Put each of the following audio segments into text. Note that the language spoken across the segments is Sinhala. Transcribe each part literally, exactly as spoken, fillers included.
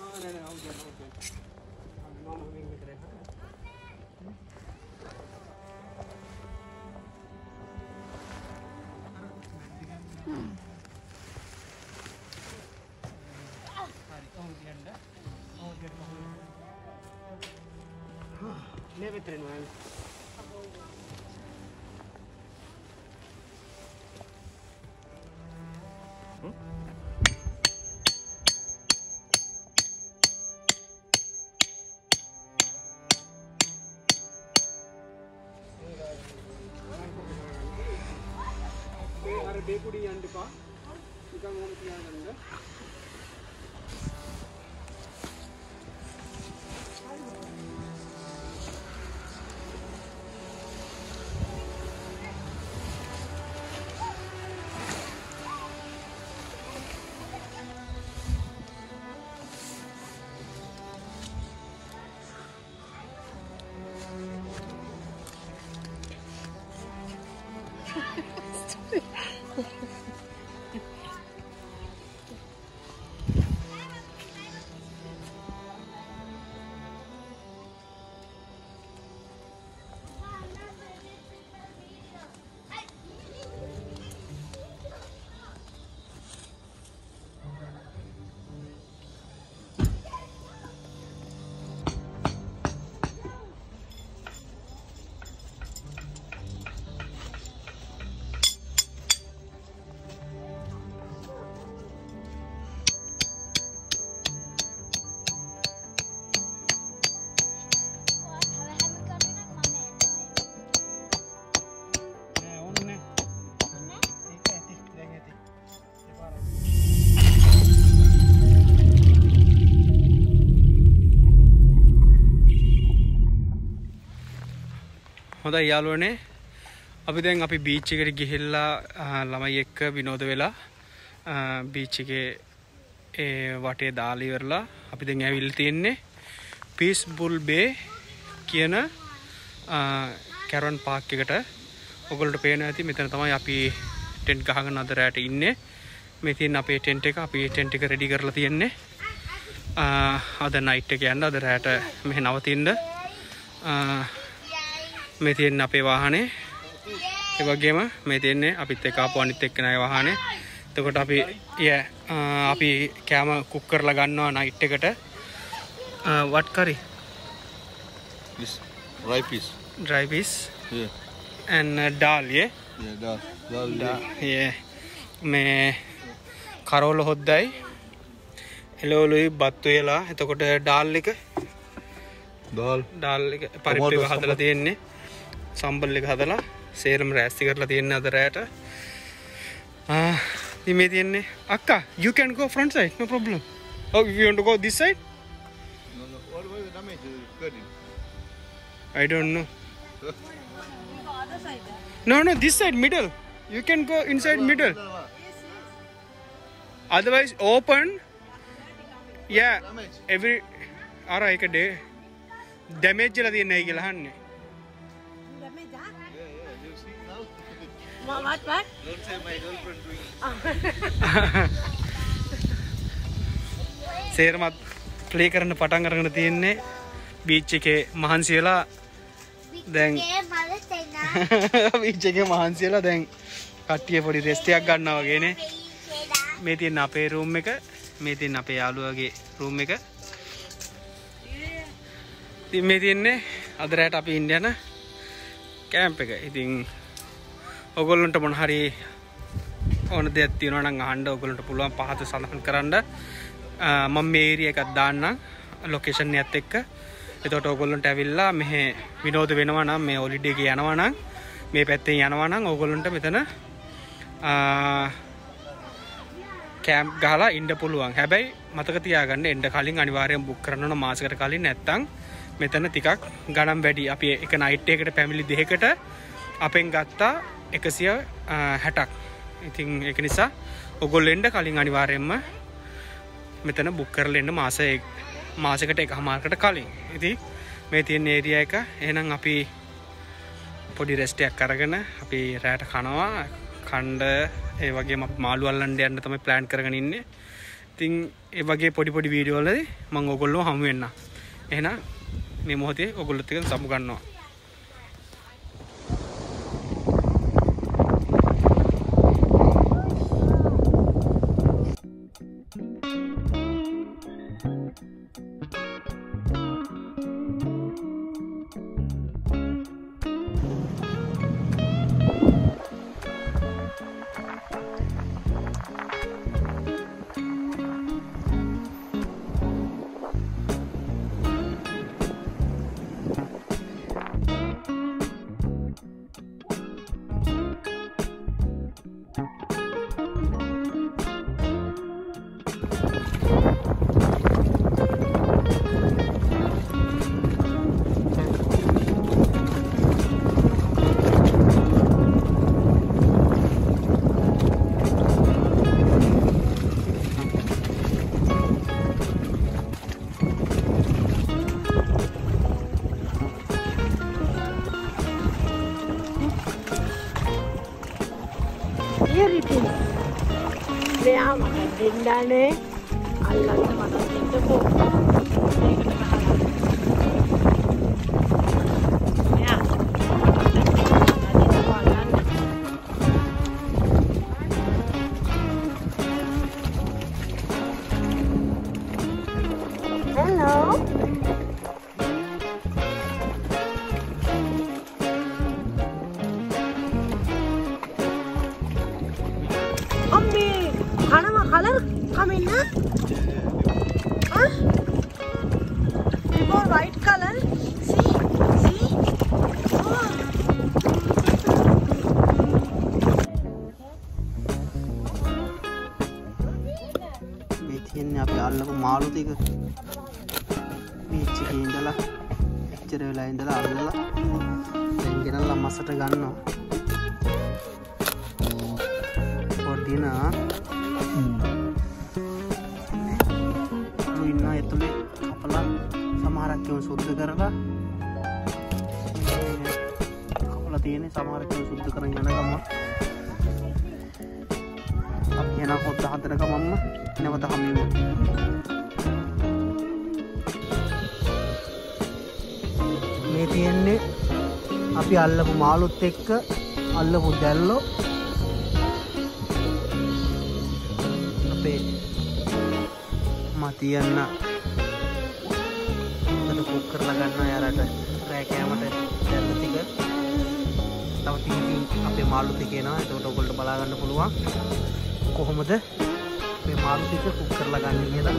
नहीं नहीं आओ जाओ हम नॉन विंग में करे हां ले बेतरन मान बेकुड़ी अंडपा निकल मोन किया गंदा හොඳයි යාළුවනේ අපි දැන් අපි බීච් එකට ගිහිල්ලා ළමයි එක්ක විනෝද වෙලා බීච් එකේ ඒ වටේ දාලා ඉවරලා අපි දැන් ඇවිල්ලා තියෙන්නේ පීස්ෆුල් බේ කියන කැරවන් පාක් එකට. ඔයගොල්ලන්ට පේනවා ඇති මෙතන තමයි අපි ටෙන්ට් ගහගෙන අද රැට ඉන්නේ. මේ තියෙන අපේ ටෙන්ට් එක අපි ටෙන්ට් එක රෙඩි කරලා තියෙන්නේ. අද නයිට් එක යන්න අද රැට මෙහෙ නවතින්න. මේ තියෙන අපේ වාහනේ ඒ වගේම මේ තියෙන්නේ අපිත් එක්ක ආපු අනිත් එක්කෙනාගේ වාහනේ. එතකොට අපි යා අපි කැම කුක් කරලා ගන්නවා නයිට් එකට. what curry? This dry fish. Dry fish. Yeah. And uh, dal, yeah? Yeah, dal. Dal. Da, yeah. මේ කරෝල හොද්දයි එළවලුයි බත් වේලා. එතකොට ඩාල් එක ඩාල් ඩාල් එක පරිප්පු එක හදලා තියෙන්නේ. සම්බල් එක හදලා සේරම රැස්ති කරලා තියෙන්නේ අද රැට. ආ ඉතින් මේ තියෙන්නේ අක්කා you can go front side no problem. Oh if you want to go this side? No no. What was the damage cutting? I don't know. No no this side middle. You can go inside middle. Otherwise open. Yeah. Every ara එක day damage la තියෙන්නේ නැහැ කියලා අහන්නේ. Damage ah? Yeah yeah you see now. What what what? Don't say my girlfriend doing. සේරමත් ප්ලේ කරන්න පටන් අරගෙන තියෙන්නේ බීච් එකේ මහන්සි වෙලා දැන් බීච් එකේ මහන්සි වෙලා දැන් කට්ටිය පොඩි රෙස්ට් එකක් ගන්නවා වගේනේ. මේ තියෙන අපේ රූම් එක මේ තියෙන අපේ යාළුවාගේ රූම් එක. ඉතින් මේ තියෙන්නේ අද රැට අපි ඉන්න යන කැම්ප් එක. ඉතින් ඔයගොල්ලන්ට මොන හරි ඕන දෙයක් තියෙනවා නම් අහන්න ඔයගොල්ලන්ට පුළුවන් පහත සඳහන් කරන්න. මම මේ ඒරියා එකක් දාන්නම් ලොකේෂන් එකත් එක්ක. එතකොට ඔයගොල්ලන්ට ඇවිල්ලා මෙහෙ විනෝද වෙනවා නම් මේ හොලිඩේ එක යනවා නම් මේ පැත්තෙන් යනවා නම් ඔයගොල්ලන්ට මෙතන කැම්ප් ගහලා ඉන්න පුළුවන්. හැබැයි මතක තියාගන්න එන්න කලින් අනිවාර්යෙන් බුක් කරන්න ඕන මාසෙකට කලින්. නැත්තම් මෙතන ටිකක් ගණන් වැඩි. අපි එක නයිට් එකකට ෆැමිලි දෙකකට අපෙන් ගත්තා එකසිය හැටක්. ඉතින් ඒක නිසා ඔයගොල්ලෝ එන්න කලින් අනිවාර්යෙන්ම මෙතන බුක් කරලා එන්න මාස මාසයකට එකමාරකට කලින්. ඉතින් මේ තියෙන ඒරියා එක එහෙනම් අපි පොඩි රෙස්ට් එකක් අරගෙන අපි රැට කනවා. කණ්ඩ ඒ වගේම අපි මාළු අල්ලන්න යන්න තමයි ප්ලෑන් කරගෙන ඉන්නේ. ඉතින් ඒ වගේ පොඩි පොඩි වීඩියෝ වලදී මම ඔයගොල්ලෝ හමු වෙන්න. එහෙනම් මේ මොහොතේ ඔයගොල්ලොත් එක්ක සමු ගන්නවා. Here it is. There මට දෙන්නනේ අල්ලන්න මට දෙන්නකෝ. Hello. Color come in, huh? Huh? Before white color. See? See? Oh. මේ තියන්නේ අපි අල්ලපු මාළු ටික බීච් එකේ ඉඳලා එච්චර වෙලා ඉඳලා අල්ලලා දැන් ගෙනල්ලා මසට ගන්නවා. පොඩින ඉන්නා ඇතුලේ කපලා සමහරක් ඒවා සුද්ධ කරලා කපලා තියෙන්නේ සමහරක් ඒවා සුද්ධ කරගෙන යන ගම අපි යන කොට හතර ගමම්ම නැවත හම්බෙමු. මේ තියෙන්නේ අපි අල්ලපු මාළුත් එක්ක අල්ලපු දැල්ලෝ අපේ තියන්න උඩට කුක් කරලා ගන්නවා යාරට රෑ කෑමට දැල්ල ටික තව ටිකකින් අපේ මාළු ටික එනවා. එතකොට ඔයගොල්ලෝ බලා ගන්න පුළුවන් කොහොමද මේ මාළු ටික කුක් කරලා ගන්න කියලා.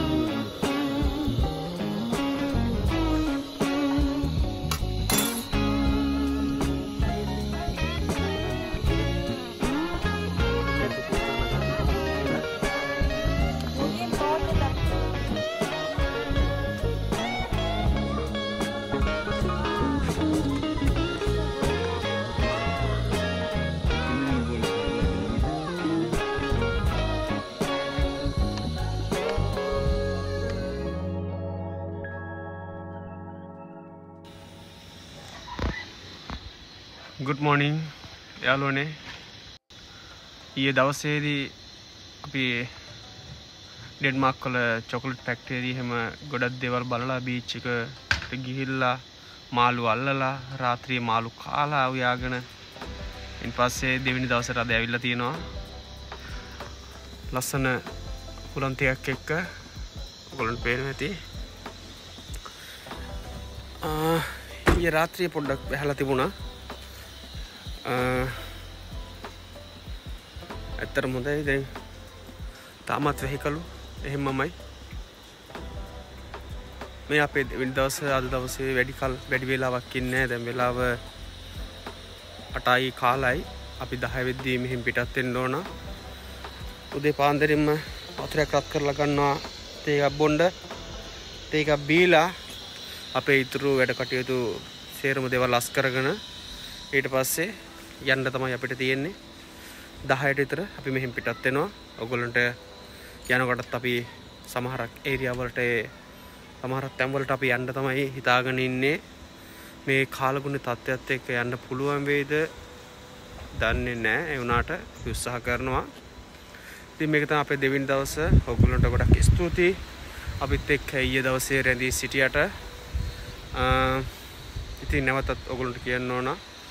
good morning යාළුවනේ. ඊයේ දවසේදී අපි ඩෙන්මාර්ක් වල චොකලට් ෆැක්ටරියේ හැම ගොඩක් දේවල් බලලා බීච් එකට ගිහිල්ලා මාළු අල්ලලා රාත්‍රියේ මාළු කාලා උයාගෙන ඊට පස්සේ දෙවෙනි දවසට අද ඇවිල්ලා තියෙනවා. ලස්සන පුලන් ටිකක් එක්ක ඔයගොල්ලන්ට පේනවා ඇති. ආ ඊයේ රාත්‍රියේ පොඩ්ඩක් බහලා තිබුණා. ඇත්තටම හොඳයි. දැන් තාමත් වෙහිකලු එහෙමමයි. මේ අපේ වෙන දවස් අද දවසේ වැඩි කල් වැඩි වෙලාවක් ඉන්නේ නැහැ. දැන් වෙලාව අටයි කාලයි. අපි දහය වෙද්දී මෙහෙන් පිටත් වෙන්න ඕන. උදේ පාන්දරින්ම වතුරක් රත් කරලා ගන්නවා. තේ එකක් බොන්න. තේ එකක් බීලා අපේ ඉතුරු වැඩ කටයුතු සේරම දේවල් අස් කරගෙන ඊට පස්සේ යන්න තමයි අපිට තියෙන්නේ. දහයට විතර අපි මෙහෙන් පිටත් වෙනවා. ඔයගොල්ලන්ට යනකොටත් අපි සමහරක් ඒරියා වලට සමහරක් තැන් වලට අපි යන්න තමයි හිතාගෙන ඉන්නේ. මේ කාලගුණ තත්ත්වයට එක්ක යන්න පුළුවන් වේද දන්නේ නැහැ. ඒ වුණාට අපි උත්සාහ කරනවා. ඉතින් මේක තමයි අපේ දෙවෙනි දවස. ඔයගොල්ලන්ට ගොඩක් ස්තුතියි. අපිත් එක්ක ඊයේ දවසේ රැඳී සිටියට. ඉතින් නැවතත් ඔයගොල්ලන්ට කියන්න ඕන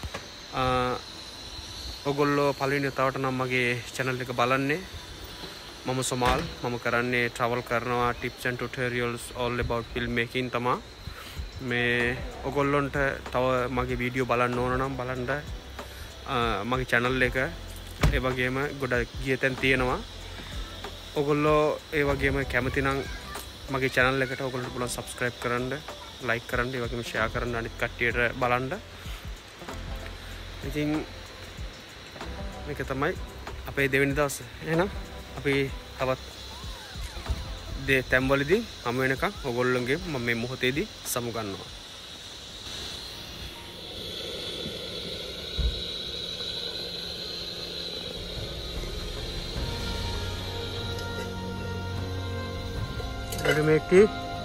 ඔයගොල්ලෝ පළවෙනි තවට නම් මගේ channel එක බලන්නේ. මම සොමාල්. මම කරන්නේ travel කරනවා tips and tutorials all about film making තමයි. මේ ඔයගොල්ලන්ට තව මගේ වීඩියෝ බලන්න ඕන නම් බලන්න මගේ channel එක ඒ වගේම ගොඩක් ගිය තැන් තියෙනවා. ඔයගොල්ලෝ ඒ වගේම කැමති නම් මගේ channel එකට ඔයගොල්ලන්ට පුළුවන් subscribe කරන්න, like කරන්න, ඒ වගේම share කරන්න අනිත් කට්ටියට බලන්න. ඉතින් මේක තමයි අපේ දෙවෙනි දවසේ. එහෙනම් අපි තවත් දේ තැම්වලදී හමු වෙනකන් ඔයගොල්ලෝගේ මම මේ මොහොතේදී සමු ගන්නවා. Ready make tea?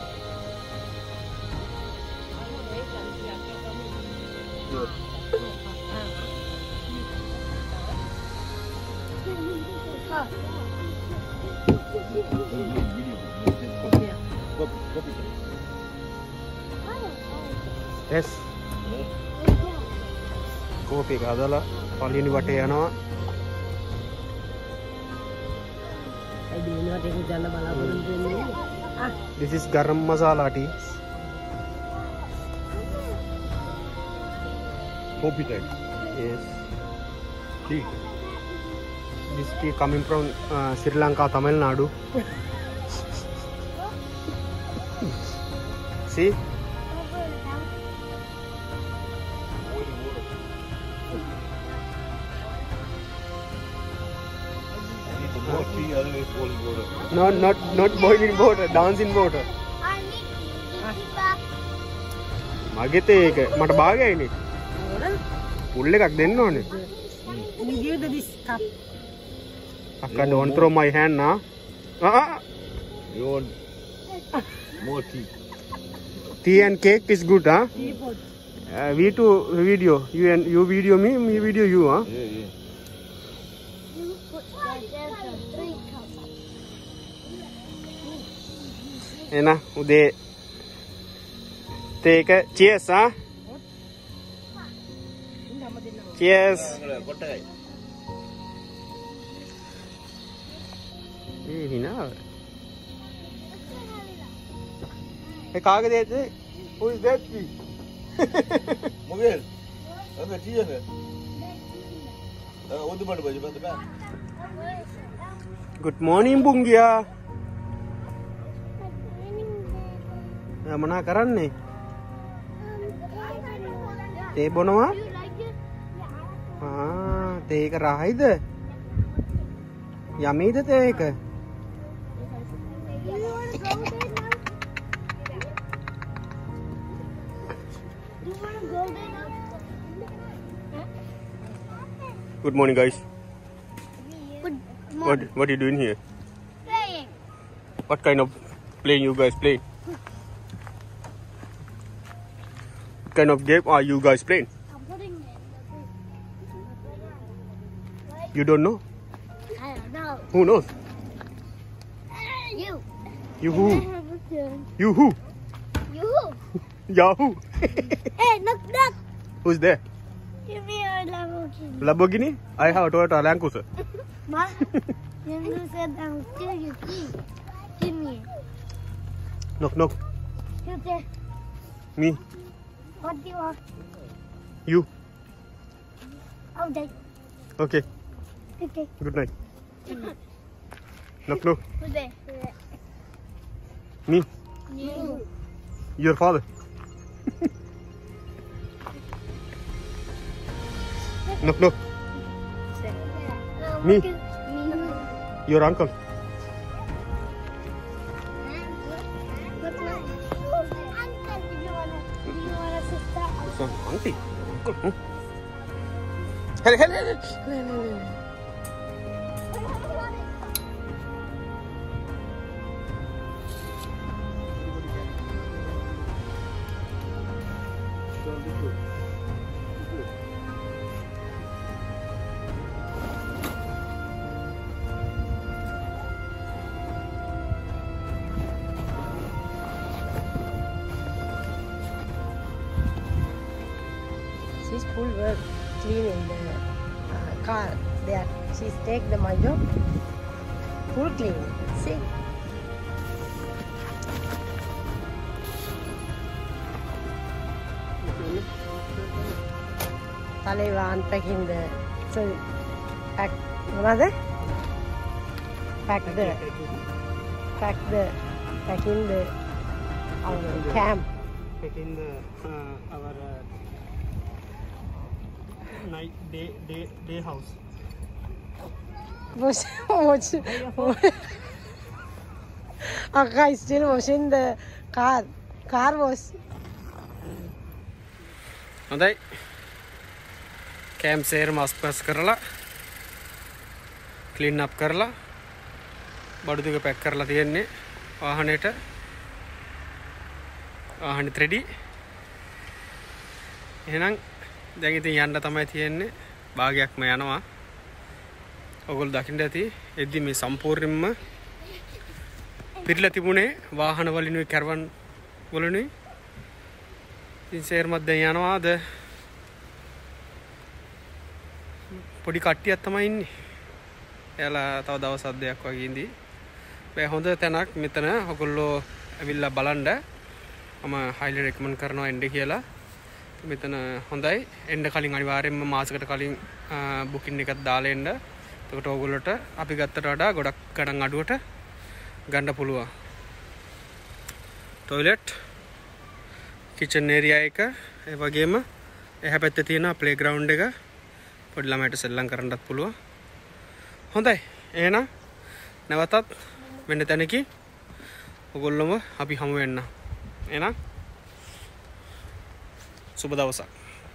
Yes. Kopi එක හදලා පළවෙනි වටේ යනවා. This is garam masala tea. Kopi type. Yes. Tea. This tea coming from uh, Sri Lanka, Tamil Nadu. See? More tea, otherwise boiling water. Not not not boiling water, dancing water. මගේ තේ එක මට භාගයයිනේ. පුල් එකක් දෙන්න ඕනේ. Give the this cup. I don't throw my hand now. Ah, You want more tea? tea and cake is good, huh? Uh, we too video. You and you video me, me video you, huh? Yeah, yeah. එන උදේ තේ එක cheers, huh? Cheers. කොටයි. A හිනාව. A කාගේද A? Who is that? මොකද? අද tea එක. අ ඔද්ද බඩ බජ බඳ බෑ. Good morning බුංගියා. එයා මොනා කරන්නේ? තේ බොනවා? ආ තේ එක රහයිද? යමීද තේ එක? Good morning, guys. Good What morning. what are you doing here? Playing. What kind of playing you guys playing? What kind of game are you guys playing? I'm putting it. You don't know? I don't know. Who knows? You. You who? You. You who? Yahoo! Hey, knock, knock. Who's there? Give me a Lamborghini. Lamborghini? I have a Toyota Land Cruiser. Ma, then you said I will steal your key. Give me it. Knock, knock. You say, Me. what do you want? You. Okay. Okay. Okay. Good night. Knock, knock. Who's there? Me. You. Your father. Knock, knock. Me. Me. Your uncle. What's my uncle? Do you wanna? Do you wanna sister? So, auntie. Uncle. Hmm? Hello, hello, hello. Hello, hello, hello. full work cleaning the uh, car. There, she's take the my job. Full cleaning. See. Taleva unpacking the so pack another pack the pack the pack in the our camp. Pack in the uh, our uh, night day day day house. Wash wash. Akka is still washing the car car wash. හොඳයි කැම් සේරම අස්පස් කරලා ක්ලීන් අප් කරලා බඩු ටික පැක් කරලා තියෙන්නේ වාහනේට වාහනේ රෙඩි එහෙනම් දැන් ඉතින් යන්න තමයි තියෙන්නේ භාගයක්ම යනවා ඔයගොල්ලෝ දකින්න ඇති එද්දි මේ සම්පූර්ණයෙන්ම පිරලා තිබුණේ වාහන වලිනුයි කැරවන් වලිනුයි ඉතින් සේරමත් දැන් යනවාද පොඩි කට්ටියක් තමයි ඉන්නේ. එයාලා තව දවස් අධ්‍යයක් වගේ ඉඳි. මේ හොඳ තැනක් මෙතන ඔයගොල්ලෝ ඇවිල්ලා බලන්න. මම highly recommend කරනවා එන්න කියලා. මෙතන හොඳයි. එන්න කලින් අනිවාර්යයෙන්ම මාසයකට කලින් බුකින් එකක් දාලා එන්න. එතකොට ඔයගොල්ලෝට අපි ගත්තට වඩා ගොඩක් ගණන් අඩුවට ගන්න පුළුවන්. ටොයිලට් kitchen area එක ඒ වගේම එහා පැත්තේ තියෙන playground එක පොඩි ළමයිට සෙල්ලම් කරන්නත් පුළුවන්. හොඳයි. එහෙනම් නැවතත් වෙන තැනකින් ඔයගොල්ලොම අපි හමු වෙන්න. එහෙනම් සුබ දවසක්.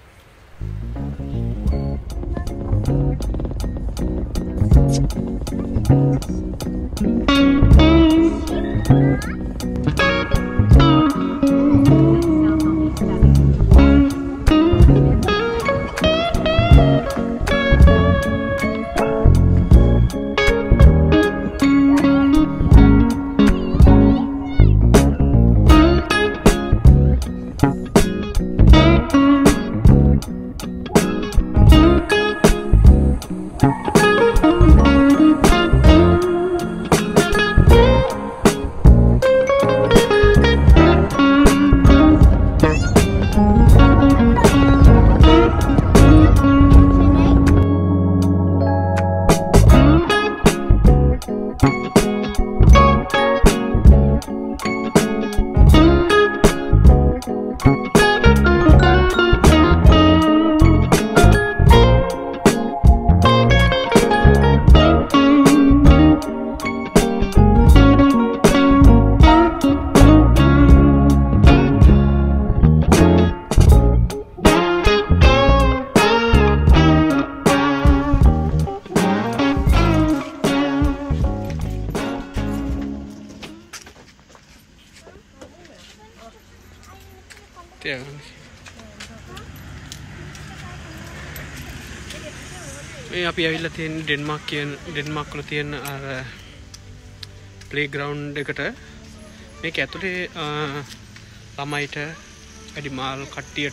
මේ අපි ඇවිල්ලා තියෙන ඩෙන්මාර්ක් කියන ඩෙන්මාර්ක් වල තියෙන අර ප්ලේග්‍රවුන්ඩ් එකට මේක ඇතුලේ ළමයිට වැඩිමාල් කට්ටියට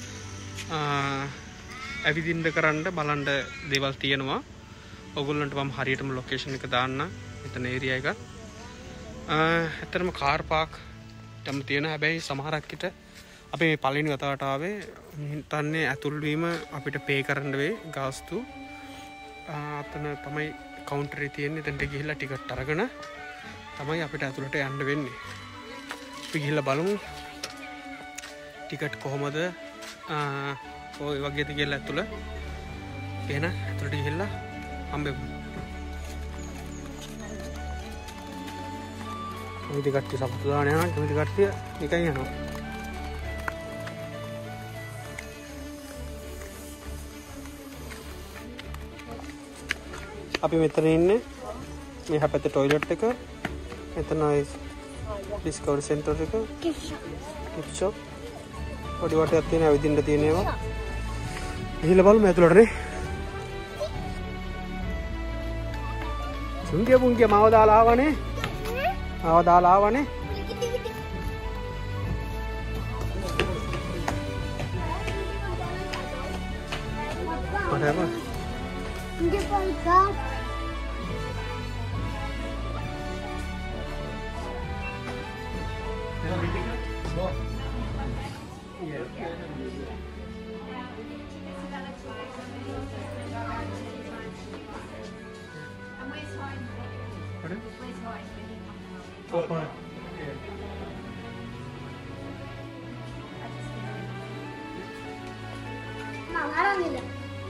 ඇවිදින්න කරන්න බලන්න දේවල් තියෙනවා. ඔයගොල්ලන්ට මම හරියටම ලොකේෂන් එක දාන්න. මෙතන ඒරියා එක. ඇත්තටම කාර් පාක් තම තියෙන හැබැයි සමහරක් විට අපි මේ පළවෙනි වතාවට ආවේ හිතන්නේ ඇතුල් වීම අපිට පේ කරන්න වෙයි ගාස්තු. අතන තමයි කවුන්ටරේ තියෙන්නේ. එතනට ගිහිල්ලා ටිකට් අරගෙන තමයි අපිට ඇතුළට යන්න වෙන්නේ. අපි ගිහිල්ලා බලමු ටිකට් කොහමද ඔය වගේද කියලා ඇතුළ. එහෙනම් ඇතුළට ගිහිල්ලා හම්බෙමු. කොයිද කට්ටිය සපත්තු දාන යනවා. කොයිද කට්ටිය නිකන් යනවා. අපි මෙතන ඉන්නේ මෙහා පැත්තේ টয়ලට් එක. මෙතන ඩිස්කවරි සෙන්ටර් එක. Gift shop. පොඩි වටයක් තියෙන ඇවිදින්න තියෙන ඒවා. ගිහිල්ලා බලමු ඇතුළට නේ. සුන්ගේ පුන්ගේ මාව දාලා ආවනේ. මාව දාලා ආවනේ. Whatever. Get my God. Open. Mom, I don't need it.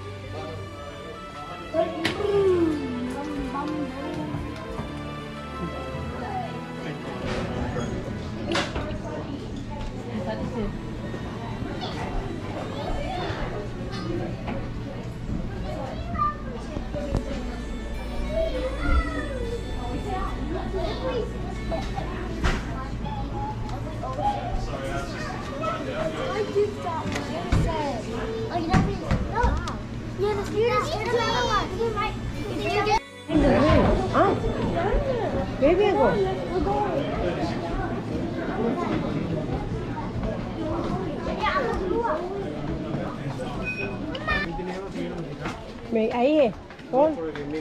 Ah, where we go? Mấy ấy con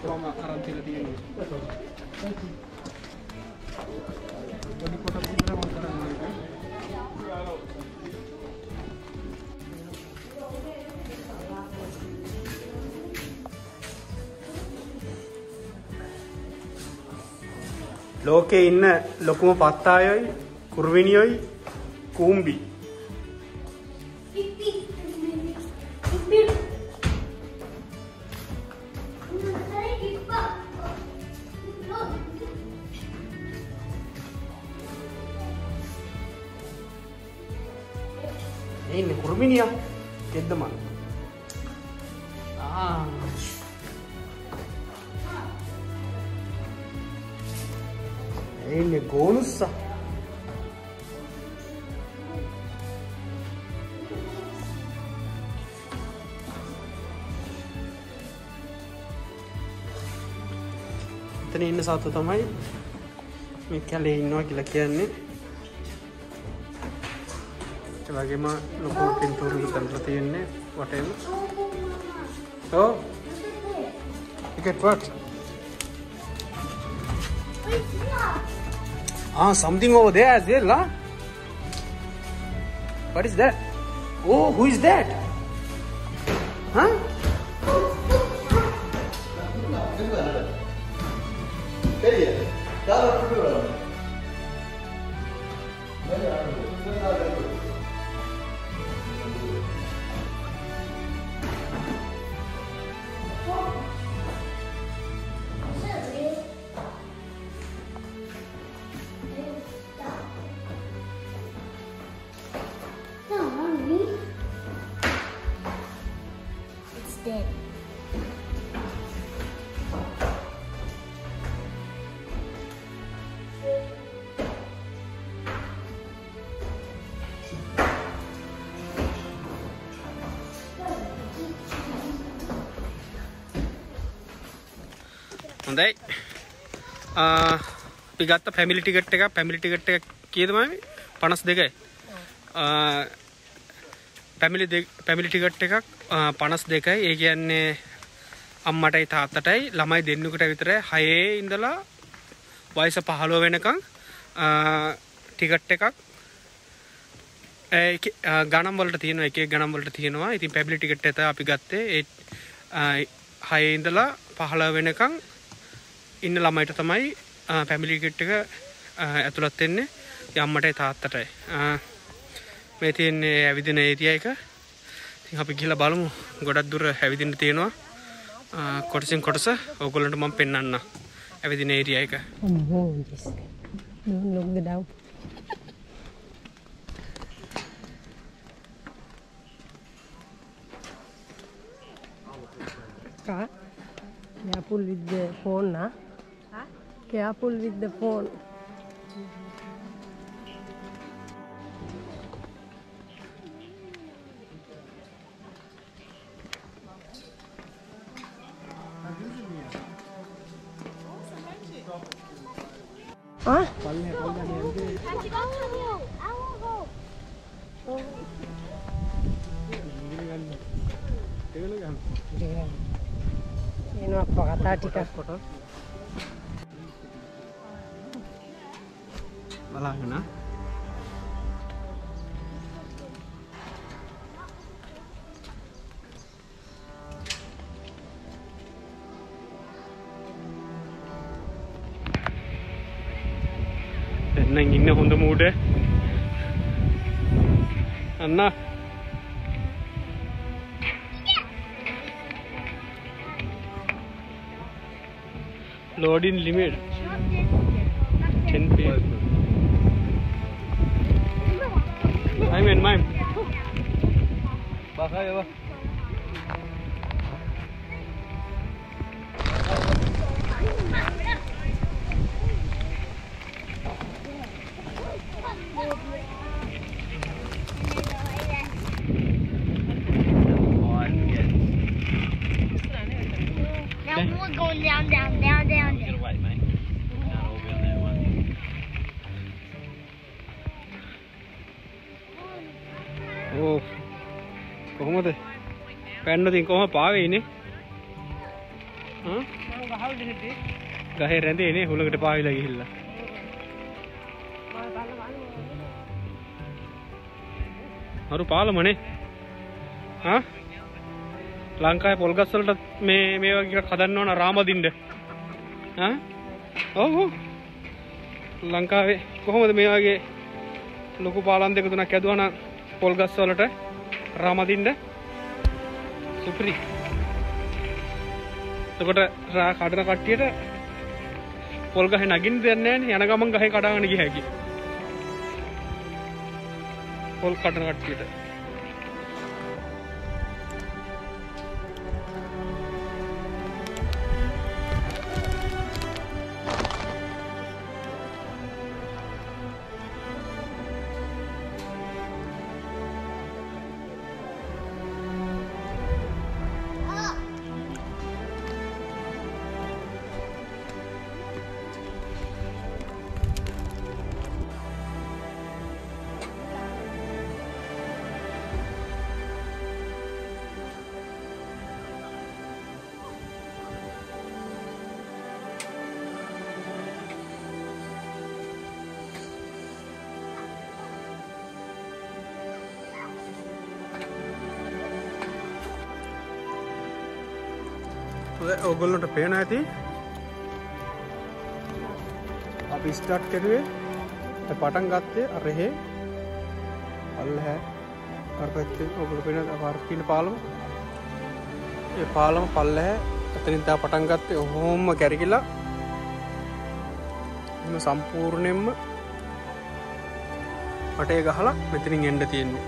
ලෝකේ ඉන්න ලොකුම පත්තායයි කුරුවිනියයි කූම්බි ඉන්නේ කුරුවිනියා කෙද්දමන් ආ ඉන්නේ ගෝනුස්සා එතන ඉන්න සත්තු තමයි මේ කැලේ ඉන්නවා කියලා කියන්නේ ඒ වගේම ලොකු පින්තූරු විතරලා තියෙන්නේ වටේම ඔව් ticket what Ah, something over there as well, huh? What is that? Oh, who is that? Huh? It's dead. හොඳයි අපි ගත්ත ෆැමිලි ටිකට් එක ෆැමිලි ටිකට් එක කීයද මම පනස් දෙකයි ෆැමිලි ෆැමිලි ටිකට් එකක් පනස් දෙකයි ඒ කියන්නේ අම්මටයි තාත්තටයි ළමයි දෙන්නෙකුට විතරයි හයේ ඉඳලා වයස පහළොව වෙනකන් ටිකට් එකක් ඒ ගණන් වලට තියෙනවා එක එක ගණන් වලට තියෙනවා ඉතින් ෆැමිලි ටිකට් එක අපි ගත්තේ ඒ හයේ ඉඳලා පහළොව වෙනකන් ඉන්න ළමයිට තමයි ෆැමිලි ටිකට් එක ඇතුළත් වෙන්නේ අම්මටයි තාත්තටයි මේ තියෙන්නේ ඇවිදින ඒරියා එක ඉතින් අපි ගිහලා බලමු ගොඩක් දුර ඇවිදින්න තියෙනවා කොටසින් කොටස ඕගොල්ලන්ට මම පෙන්නන්න ඇවිදින ඒරියා එක Oh, yes. Don't look the down. Car. Careful with the phone, na? Huh? Careful with the phone. Huh? එකන ගන්න. එනවා පකතා ටිකක් කොට. බලන්න. දැන් ඉන්න හොඳ මූඩ් අන්න loading limit ten feet. I mean mine. Bakay ba? Now we're going down, down, down, down, down. Oh, කොහොමද? පැන්න තින් කොහොම පාවේ ඉන්නේ? හ්ම්? මම ගහවල හිටියේ. ගහේ රැඳේ හුලකට පාවිලා ගිහිල්ලා. හරු පාලමනේ. හා? ලංකාවේ පොල් ගස් වලට මේ මේ වගේ එකක් හදන්න ඕන රාමදින්න. හා? ඔව් ඔව්. ලංකාවේ කොහොමද මේ වගේ ලොකු පාලම් දෙක තුනක් ඇදුවා නම් පොල් ගස් වලට රාමදින්න සුපිරි. එතකොට රා කඩන කට්ටියට පොල් ගහේ නගින්න දෙයක් නැහැ නේ. යන ගමන් ගහේ කඩාගෙන ගිය හැකි. පොල් කඩන කට්ටියට. ඔයගොල්ලන්ට පේන ඇති අපි ස්ටාර්ට් කරුවේ පටන් ගත්තේ අර එහෙ පල්ලහැ අර පැත්තේ ඔයගොල්ලෝ පේන අර තියෙන පාලම ඒ පාලම පල්ලහැ එතනින් තා පටන් ගත්තේ ඔහොම කැරකිලා එම සම්පූර්ණයෙන්ම අටේ ගහලා මෙතනින් එන්න තියෙන්නේ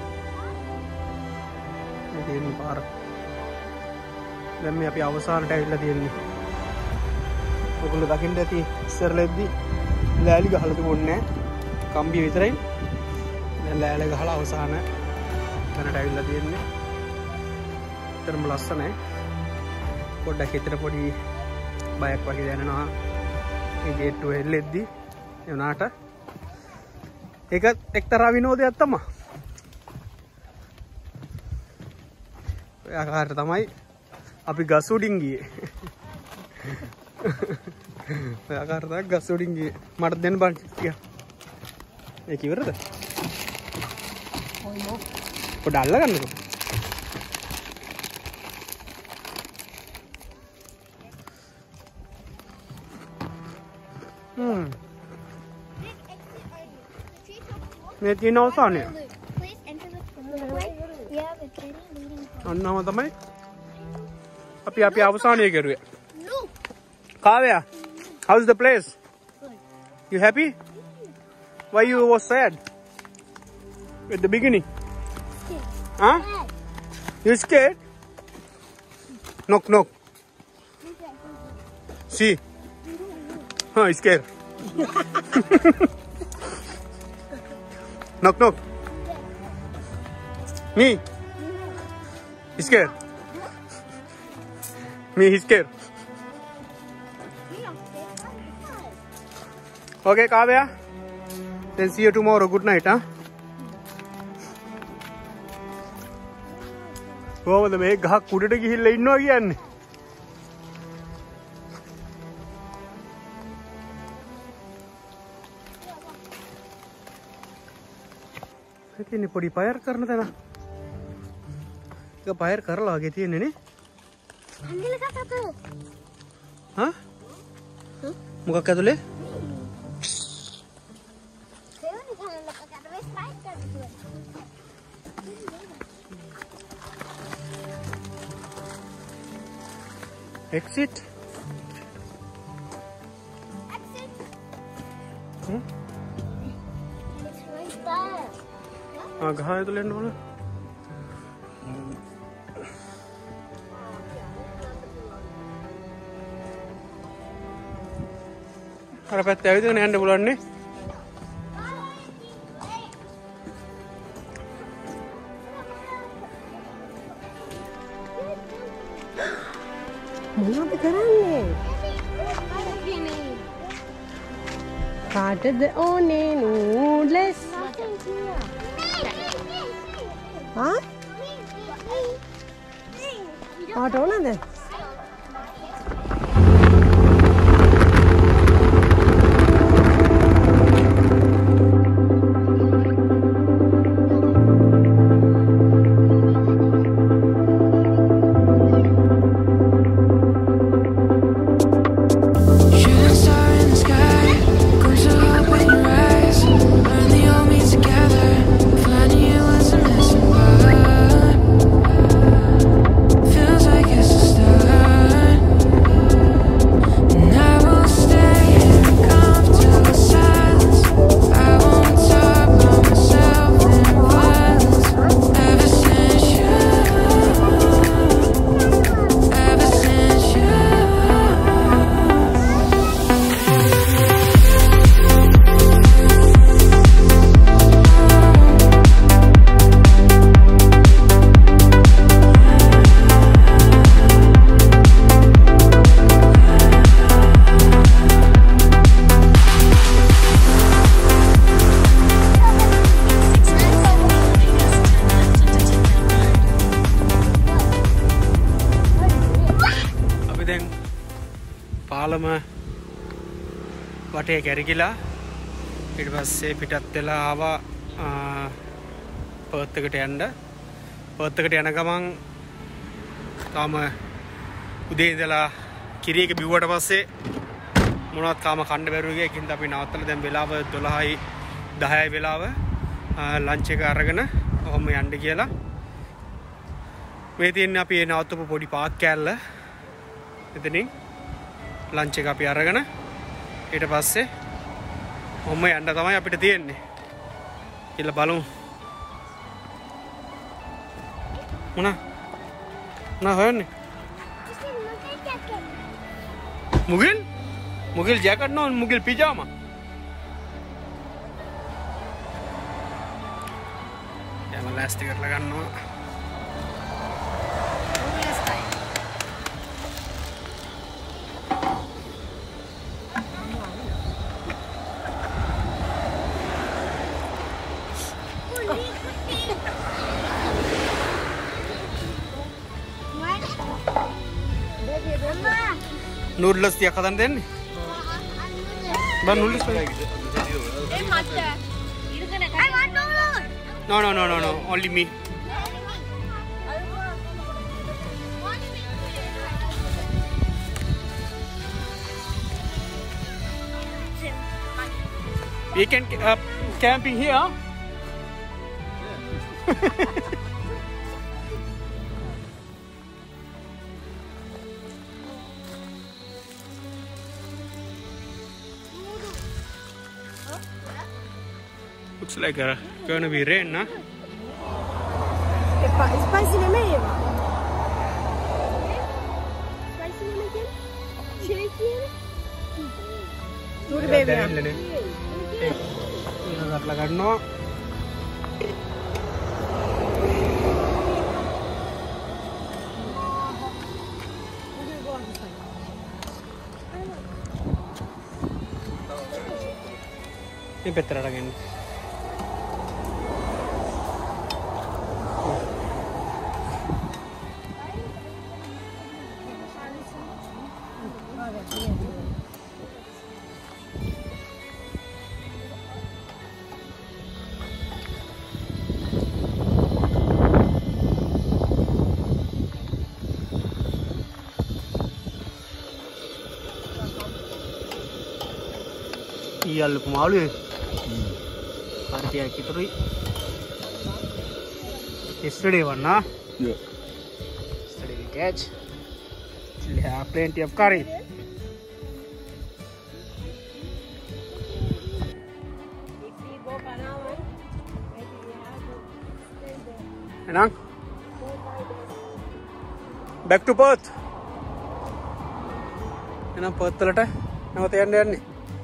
මේ තියෙන පාර දැන් මේ අපි අවසානට ඇවිල්ලා තියෙන්නේ. ඔයගොල්ලෝ දකින්න ඇති ඉස්සරලෙද්දි ලෑලි ගහලා තිබුණේ නැහැ. කම්බිය විතරයි. දැන් ලෑලි ගහලා අවසාන තැනට ඇවිල්ලා තියෙන්නේ. තරම ලස්සනයි. පොඩ්ඩක් හිතට පොඩි බයක් වගේ දැනෙනවා. මේ ගේට්ටුව හෙල්ලෙද්දි ඒ උනාට ඒක එක්තරා විනෝදයක් තමයි. ඔය ආකාරයට තමයි අපි ගස් උඩින් ගියේ. ඔය ආකාරයට ගස් උඩින් ගියේ. මට දෙන්න බං ටික. ඒක ඉවරද? ඔයෝ. පොඩ අල්ල ගන්නකො. හ්ම්. මේ තියෙන අවසානය. අන්නම තමයි අපි අපි අවසානය කරුවේ. Kavya, how's the place? You happy? Why you was sad at the beginning? Huh? You scared? Knock knock. See? Huh, scared. Knock knock. Me? Scared. Me, he's scared. Okay, Kavya. Then see you tomorrow. Good night, huh? කොහොමද මේ ගහක් උඩට ගිහිල්ලා ඉන්නවා කියන්නේ? ඉතින් පොඩි පයර් කරන තැන. ඒක පයර් කරලා වගේ තියෙන්නේ නේ. අංගල කතාව. හා? මොකක් ඇතුලේ? සෙවණි කන ලොකකට වෙස් ලයිට් කරලා. Exit. Exit. Hmm? It's right there. ආ ගහ ඇතුලේ යන්න ඕන. අර පැත්තේ ඇවිදගෙන යන්න පුළුවන් නේ. මොනවද කරන්නේ? කාටද ඕනේ නූඩ්ලස්? හා? කාට ඕනද? පාලම වටේ කැරකිලා ඊට පස්සේ පිටත් වෙලා ආවා පර්ත් එකට යන්න. පර්ත් එකට යන ගමන් තාම උදේ ඉඳලා කිරි එක බිව්වට පස්සේ මොනවත් කාම කන්න බැරුව ගියා. ඒකින්ද අපි නවත්තලා දැන් වෙලාව දොළහයි දහයයි වෙලාව ලන්ච් එක අරගෙන ඔහොම යන්න කියලා. මේ තියෙන්නේ අපි නවත්තපු පොඩි පාක් කෑල්ල. එතනින් ලන්ච් එක අපි අරගෙන ඊට පස්සේ ඔහොම යන්න තමයි අපිට තියෙන්නේ. කියලා බලමු. මොනා? මොනා හොයන්නේ? මුගල්? Mughal jacket no Mughal pyjama. දැන් ලෑස්ති කරලා ගන්නවා. नूडल्स दिया खतन देने बस noodles no no no no no only me we can uh, camping here looks like a gonna be rain, nah? Spicy lemon. Spicy lemon. Chicken. Good baby. Ini dah lagan no. Ini better lagi. අල්ලපු මාළුවේ. හරියට ඉතුරුයි. Yesterday one, huh? Yeah. Yesterday we catch. Still have plenty of curry. If we go Palawan, maybe we have to stay there. Enang? Four, five days. Back to Perth. Enang Perth වලට නැවත යන්න යන්නේ.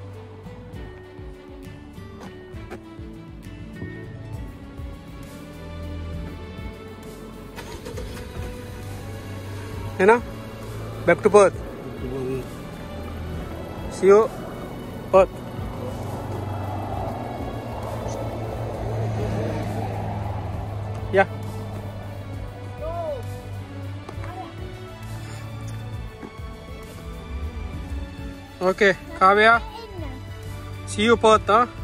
Enang? Back to Perth. See you Perth. Yeah. Okay, Kavya. See you Perth, huh?